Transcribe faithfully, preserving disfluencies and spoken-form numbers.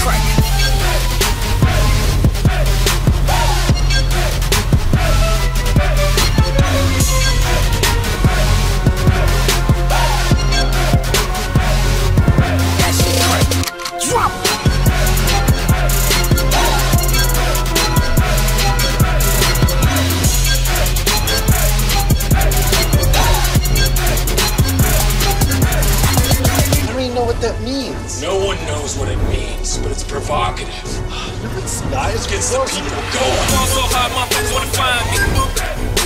crack. That shit crack. Drop. What that means. No one knows what it means, but it's provocative. No, it's not. It gets the people going. So hard, motherfuckers wanna find me.